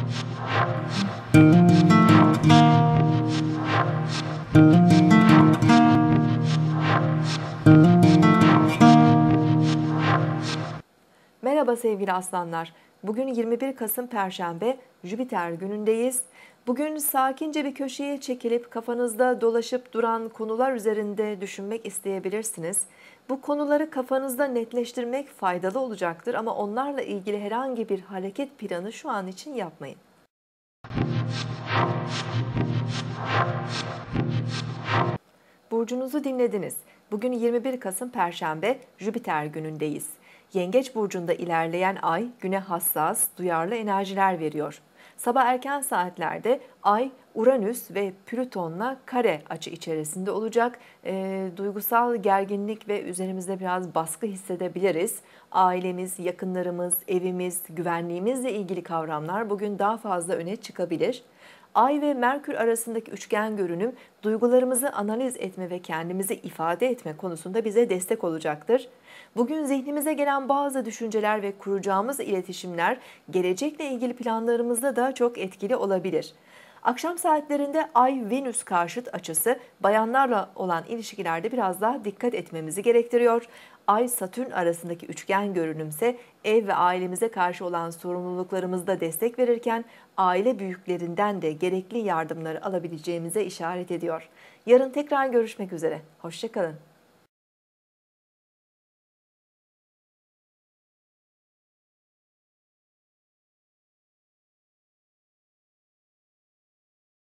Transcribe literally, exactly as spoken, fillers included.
Merhaba sevgili aslanlar. Bugün yirmi bir Kasım Perşembe, Jüpiter günündeyiz. Bugün sakince bir köşeye çekilip kafanızda dolaşıp duran konular üzerinde düşünmek isteyebilirsiniz. Bu konuları kafanızda netleştirmek faydalı olacaktır ama onlarla ilgili herhangi bir hareket planı şu an için yapmayın. Burcunuzu dinlediniz. Bugün yirmi bir Kasım Perşembe, Jüpiter günündeyiz. Yengeç burcunda ilerleyen ay güne hassas, duyarlı enerjiler veriyor. Sabah erken saatlerde ay Uranüs ve Plüton'la kare açı içerisinde olacak. E, duygusal gerginlik ve üzerimizde biraz baskı hissedebiliriz. Ailemiz, yakınlarımız, evimiz, güvenliğimizle ilgili kavramlar bugün daha fazla öne çıkabilir. Ay ve Merkür arasındaki üçgen görünüm duygularımızı analiz etme ve kendimizi ifade etme konusunda bize destek olacaktır. Bugün zihnimize gelen bazı düşünceler ve kuracağımız iletişimler gelecekle ilgili planlarımızda da çok etkili olabilir. Akşam saatlerinde Ay-Venüs karşıt açısı bayanlarla olan ilişkilerde biraz daha dikkat etmemizi gerektiriyor. Ay-Satürn arasındaki üçgen görünümse ev ve ailemize karşı olan sorumluluklarımızda destek verirken aile büyüklerinden de gerekli yardımları alabileceğimize işaret ediyor. Yarın tekrar görüşmek üzere. Hoşça kalın.